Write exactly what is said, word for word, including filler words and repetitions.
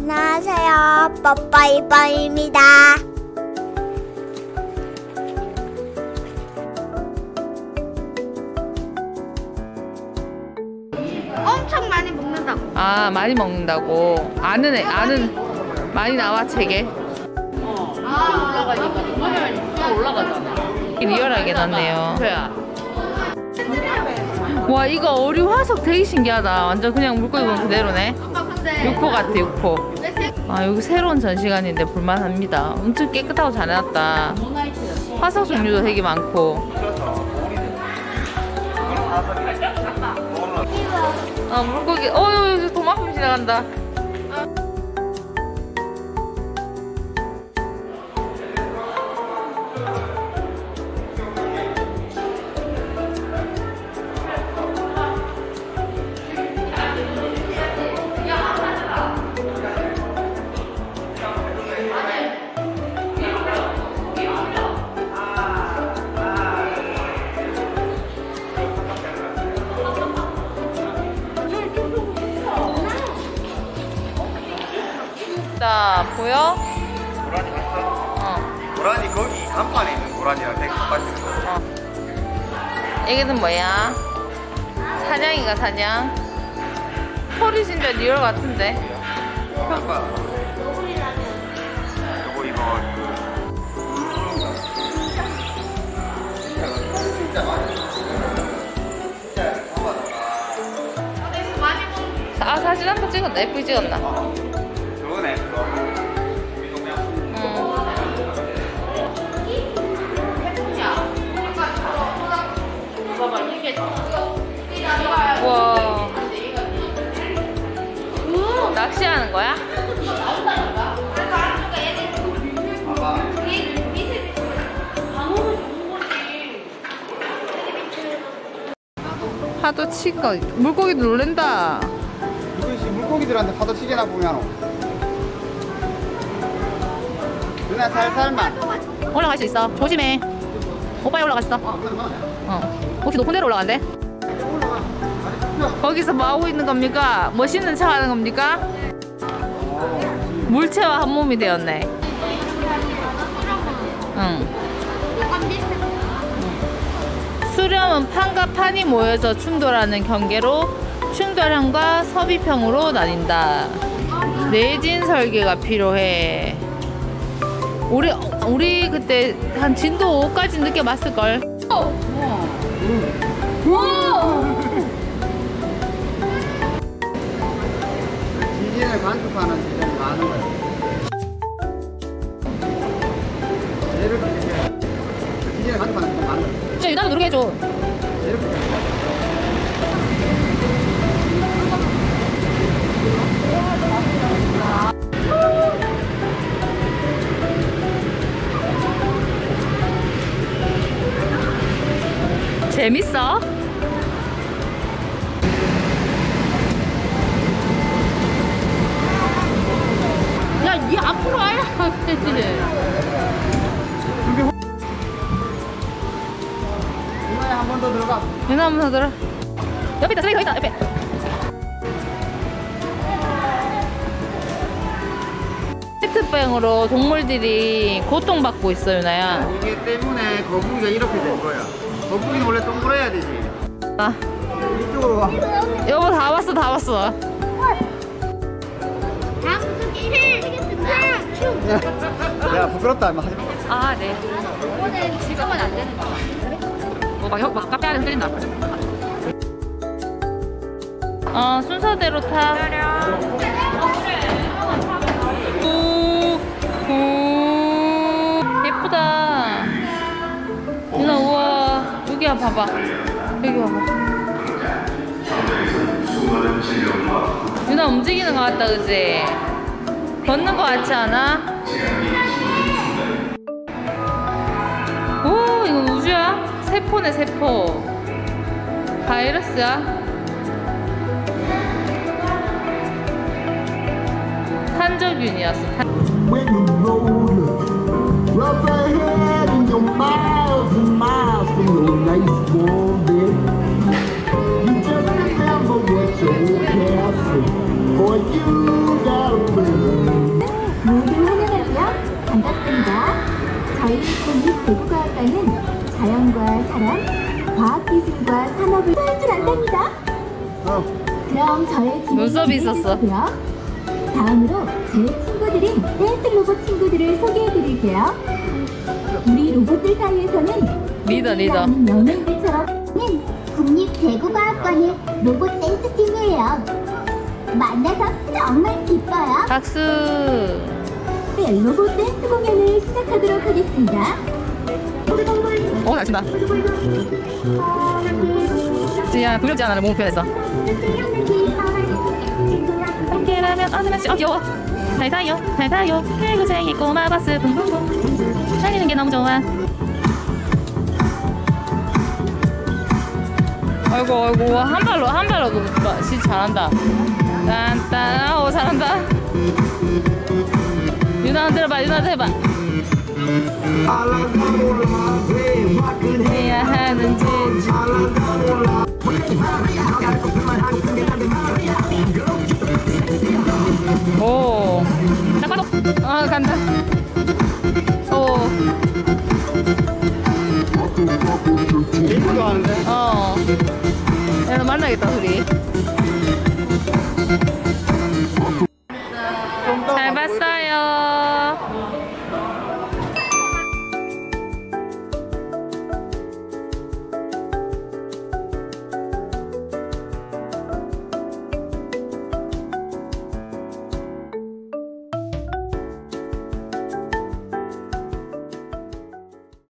안녕하세요. 뽀뽀이뽀입니다. 엄청 많이 먹는다고. 아, 많이 먹는다고. 아는 애, 아는 많이 나와 책에. 어. 아, 올라가니까 정말 올라가잖아. 리얼하게 났네요. 와, 이거 어류 화석 되게 신기하다. 완전 그냥 물고기 보면 그대로네. 육포 같아, 육포. 아, 여기 새로운 전시관인데 볼만합니다. 엄청 깨끗하고 잘 해놨다. 화석 종류도 되게 많고. 아, 물고기. 어, 여기 도마뱀 지나간다. 자, 보여? 고라니 봤어? 어. 고라니 거기 간판에 있는 고라니랑 되게 똑같은 거. 어. 이게는 뭐야? 사냥인가 사냥? 털이 진짜 리얼 같은데. 아빠. 요거 이거 진짜 많이. 진짜 아, 사진 한 번 찍었나? 예쁘게 찍었나? 그거네. 그거. 와. 낚시하는 거야? 파도 치고 물고기도 놀랜다. 이것이 물고기들한테 파도 치게나 보면 그냥 살살만. 올라갈 수 있어. 조심해. 오빠야 올라갈 수 있어. 어. 혹시 높은 데로 올라간대? 거기서 뭐 하고 있는 겁니까? 멋있는 척 하는 겁니까? 물체와 한 몸이 되었네. 응. 수렴은 판과 판이 모여서 충돌하는 경계로 충돌형과 섭입형으로 나뉜다. 내진 설계가 필요해. 우리 우리 그때 한 진도 오까지 느껴봤을 걸. 지진을 관측하는 지점이 많은 거야. 이렇게 이렇게 지진을 관측하는 지점이 많은 거야. 진짜 유나도 누르게 해줘. 이렇게. 재밌어? 야, 니 앞으로 와야 되지. 이번에 한 번 더 들어가. 유나 한번 더 들어. 옆에 있다, 저기 더 있다, 옆에. 페트병으로 동물들이 고통받고 있어, 유나야. 이게 때문에 거북이가 이렇게 된 거야. 거북이는 원래 동그래야 되지. 아, 이쪽으로 와. 여보 다 왔어, 다 왔어. 다음부터 게임 하겠습니다. 야, 부끄럽다. 하지 마. 아, 네. 이거는 지금은 안 되는 거야. 뭐 막, 막, 막 카페 안에 흔들린다. 어, 순서대로 타. 오, 오, 예쁘다. 유나, 우와. 여기 와, 봐봐. 여기 와봐. 유나 움직이는 것 같다, 그치? 걷는 것 같지 않아? 오, 이건 우주야? 세포네, 세포. 바이러스야? 탄저균이었어. When the road rough ahead and you're miles and miles from your nice warm bed, you just remember what your old past said, boy, you gotta remember. 대구과학과는 자연과 사람, 과학기술과 산업을 할 줄 안답니다. 어. 그럼 저의 눈썹이 진행을 있었어. 해주시고요. 다음으로 제 친구들인 댄스 로봇 친구들을 소개해드릴게요. 우리 로봇들 사이에서는 리더, 리더. 연예인들처럼 국립대구과학관의 로봇 댄스 팀이에요. 만나서 정말 기뻐요. 박수. 네, 로봇 댄스 공연을 시작하도록 하겠습니다. 오, 잘 친다. 지야, 두렵지 않아, 몸 편해서. 함께라면 언제나 어, 귀여워. 잘 타요, 잘 타요. 해구쟁이 꼬마 버스 붕붕붕. 달리는 게 너무 좋아. 아이고, 아이고, 한 발로, 한 발로 진짜 잘한다. 딴딴, 오, 잘한다. 유나 들어봐, 유나 해봐. 해야 하는지. 오, 딱 봐도. 아, 간다. 오, 일도 하는데? 어. 야, 너 만나겠다, 우리.